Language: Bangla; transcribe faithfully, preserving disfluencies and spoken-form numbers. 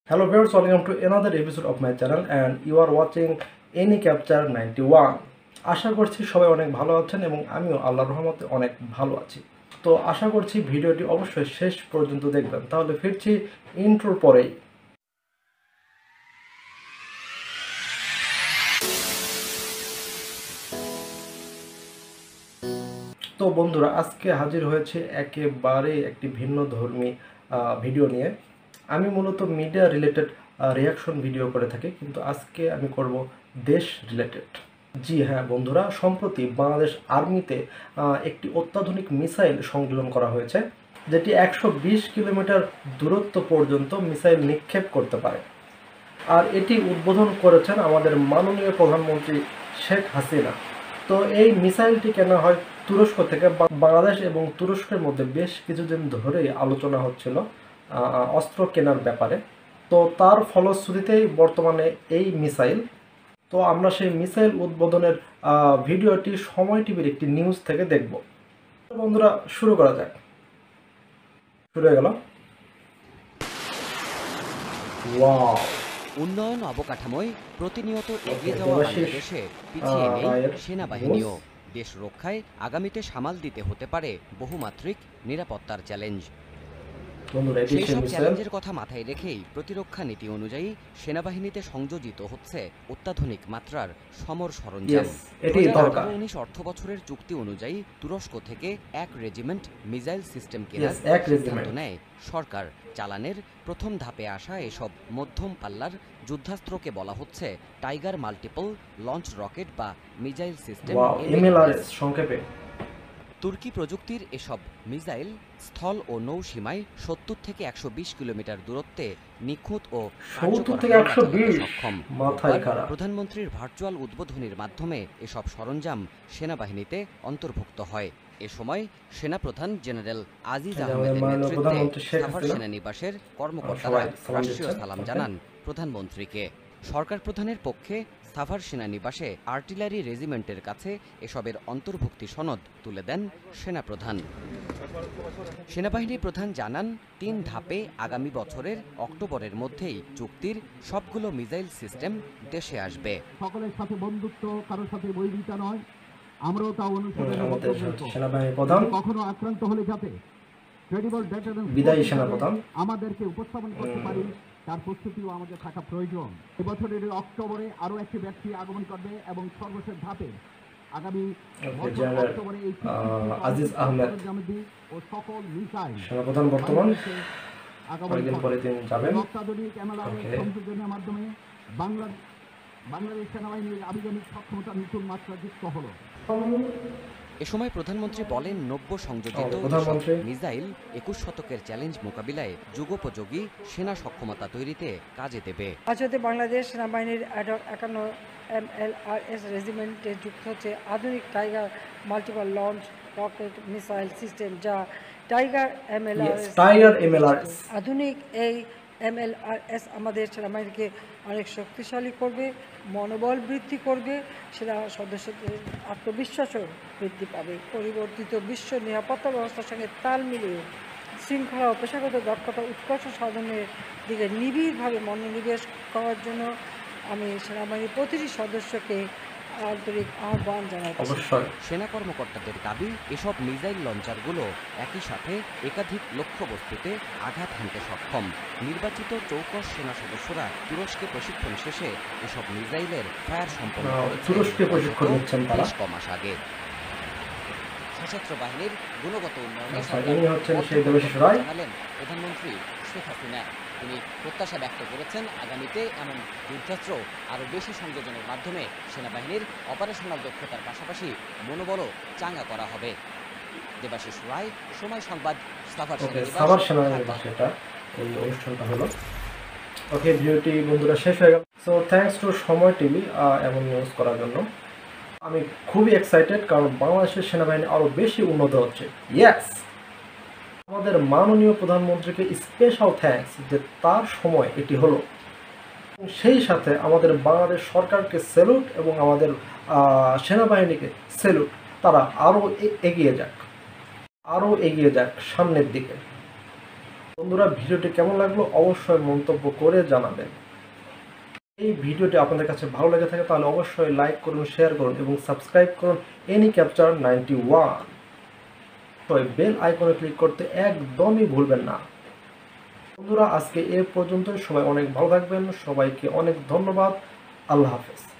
Hello viewers, welcome to another episode of my channel and you are watching Any Capture ninety-one. আশা করছি সবাই অনেক ভালো আছেন এবং আমিও আল্লাহর রহমতে অনেক ভালো আছি। তো আশা করছি ভিডিওটি অবশ্যই শেষ পর্যন্ত দেখবেন। তাহলে ফিরছি ইন্ট্রোর পরেই। তো বন্ধুরা, আজকে হাজির হয়েছে একেবারে একটি ভিন্ন ধর্মী ভিডিও নিয়ে। আমি মূলত মিডিয়া রিলেটেড রিয়াকশন ভিডিও করে থাকি, কিন্তু আজকে আমি করব দেশ রিলেটেড। জি হ্যাঁ বন্ধুরা, সম্প্রতি বাংলাদেশ আর্মিতে একটি অত্যাধুনিক মিসাইল সংযোজন করা হয়েছে, যেটি একশো বিশ কিলোমিটার দূরত্ব পর্যন্ত মিসাইল নিক্ষেপ করতে পারে। আর এটি উদ্বোধন করেছেন আমাদের মাননীয় প্রধানমন্ত্রী শেখ হাসিনা। তো এই মিসাইলটি কেনা হয় তুরস্ক থেকে। বাংলাদেশ এবং তুরস্কের মধ্যে বেশ কিছুদিন ধরেই আলোচনা হচ্ছিল অস্ত্র কেনার ব্যাপারে। তো তার ফলশ্রুতিতেই বর্তমানে এই মিসাইল। তো আমরা সেই মিসাইল উদ্বোধনের ভিডিওটি সময় টিভির একটি নিউজ থেকে দেখব। বন্ধুরা, শুরু করা যাক। শুরু হয়ে গেল। ওয়াও! উন্নয়ন অবকাঠামোয় প্রতিনিয়ত এগিয়ে যাওয়া বাংলাদেশে পিছিয়ে নেই সেনাবাহিনীও। দেশ রক্ষায় আগামীতে সামাল দিতে হতে পারে বহুমাত্রিক নিরাপত্তার চ্যালেঞ্জ। সেই সব চ্যালেঞ্জের কথা মাথায় রেখেই প্রতিরক্ষা নীতি অনুযায়ী সেনাবাহিনীতে সংযোজিত হচ্ছে অত্যাধুনিক মাত্রার সমর সরঞ্জাম। দুই হাজার আঠারো উনিশ অর্থ বছরের চুক্তি অনুযায়ী তুরস্ক থেকে এক রেজিমেন্ট মিসাইল সিস্টেম কেনার সিদ্ধান্ত নেয় সরকার। চালানের প্রথম ধাপে আসা এসব মধ্যম পাল্লার যুদ্ধাস্ত্রকে বলা হচ্ছে টাইগার মাল্টিপল লঞ্চ রকেট বা মিসাইল সিস্টেম। সংক্ষেপে তুর্কি প্রযুক্তির এসব মিসাইল স্থল ও নৌ সীমায় সত্তর থেকে একশো বিশ কিলোমিটার দূরত্বে নিখুঁত ও সক্ষম। প্রধানমন্ত্রীর ভার্চুয়াল উদ্বোধনীর মাধ্যমে এসব সরঞ্জাম সেনাবাহিনীতে অন্তর্ভুক্ত হয়। এ সময় সেনাপ্রধান জেনারেল আজিজ আহমেদের নেতৃত্বে সাভার সেনানিবাসের কর্মকর্তারা রাষ্ট্রীয় সালাম জানান প্রধানমন্ত্রীকে। সরকার প্রধানের পক্ষে সাভার সেনানিবাসে আর্টিলারি রেজিমেন্টের কাছে এসবের অন্তর্ভুক্তি সনদ তুলে দেন সেনাপ্রধান। সেনাবাহিনী প্রধান জানান, তিন ধাপে আগামী বছরের অক্টোবরের মধ্যেই চুক্তির সবগুলো মিসাইল সিস্টেম দেশে আসবে। সকলের সাথে বন্ধুত্ব, কারোর সাথে বৈরিতা নয়। আমরাও তা অনুসরণ কখনো আক্রান্ত হলে যাতে ক্রেডিবল বিদায়ী সেনাপ্রধান আমাদেরকে উপস্থাপন করতে পারি, তার প্রস্তুতিও আমাদের থাকা প্রয়োজন। এবছরের অক্টোবরে আরও একটি ব্যক্তি আগমন করবে এবং সর্বশেষ ধাপে আগামী অক্টোবরে এই আজিজ আহমেদ ও সকল মিসাইল সেনাপ্রধান বর্তমান কয়েকদিন পরে তিনি যাবেন। অত্যাধুনিক এমএলআর সংযোজনের মাধ্যমে বাংলা বাংলাদেশ সেনাবাহিনীর আবিধানিক সক্ষমতা নতুন মাত্রা যুক্ত হলো। এ সময় প্রধানমন্ত্রী বলেন, নব্য সংযোজিত মিসাইল একুশ শতকের চ্যালেঞ্জ মোকাবিলায় যুগোপযোগী সেনা সক্ষমতা তৈরিতে কাজে দেবে। আজকে বাংলাদেশ সেনাবাহিনীর একান্ন এম এল আর এস রেজিমেন্টে যুক্ত হচ্ছে আধুনিক Tiger multiple launch rocket missile system, যা Tiger M L R S. আধুনিক এই এম এল আর এস আমাদের সেনাবাহিনীকে অনেক শক্তিশালী করবে, মনোবল বৃদ্ধি করবে, সেনা সদস্যদের আত্মবিশ্বাসও বৃদ্ধি পাবে। পরিবর্তিত বিশ্ব নিরাপত্তা ব্যবস্থার সঙ্গে তাল মিলিয়ে শৃঙ্খলা ও পেশাগত দক্ষতা উৎকর্ষ সাধনের দিকে নিবিড়ভাবে মনোনিবেশ করার জন্য আমি সেনাবাহিনীর প্রতিটি সদস্যকে আন্তরিক আহ্বান জানাচ্ছি। অবশ্যই সেনা কর্মকর্তাদের দাবি, এসব মিসাইল লঞ্চারগুলো একই সাথে একাধিক লক্ষ্যবস্তুতে আঘাত হানতে সক্ষম। নির্বাচিত চৌকস সেনা সদস্যরা তুরস্কে প্রশিক্ষণ শেষে এসব মিসাইলের ফায়ার সম্পন্ন করেছেন বেশ ক মাস আগে। সশস্ত্র বাহিনীর গুণগত উন্নয়নে জানালেন প্রধানমন্ত্রী শেখ হাসিনা। তিনি প্রত্যাশা ব্যক্ত করেছেন, আগামীতে এমন যুদ্ধাস্ত্র আরও বেশি সংযোজনের মাধ্যমে সেনাবাহিনীর অপারেশনাল দক্ষতার পাশাপাশি মনোবলও চাঙ্গা করা হবে। দেবাশিস রায়, সময় সংবাদ, সাভার সেনানিবাস। এই অনুষ্ঠানটা হলো। ওকে, ভিডিওটি বন্ধুরা শেষ হয়ে গেল। So thanks to Somoy TV এমন নিউজ করার জন্য। আমি খুবই এক্সাইটেড, কারণ বাংলাদেশের সেনাবাহিনী আরও বেশি উন্নত হচ্ছে। ইয়েস, আমাদের মাননীয় প্রধানমন্ত্রীকে স্পেশাল থ্যাঙ্কস যে তার সময় এটি হলো। সেই সাথে আমাদের বাংলাদেশ সরকারকে স্যালুট এবং আমাদের সেনাবাহিনীকে স্যালুট। তারা আরও এগিয়ে যাক, আরও এগিয়ে যাক সামনের দিকে। বন্ধুরা, ভিডিওটি কেমন লাগলো অবশ্যই মন্তব্য করে জানাবেন। এই ভিডিওটি আপনাদের কাছে ভালো লেগে থাকে তাহলে অবশ্যই লাইক করুন, শেয়ার করুন এবং সাবস্ক্রাইব করুন any capture ninety one. Bell আইকনে ক্লিক করতে একদমই ভুলবেন না। বন্ধুরা, আজকে এ পর্যন্ত। সবাই অনেক ভালো থাকবেন। সবাইকে অনেক ধন্যবাদ। আল্লাহ হাফেজ।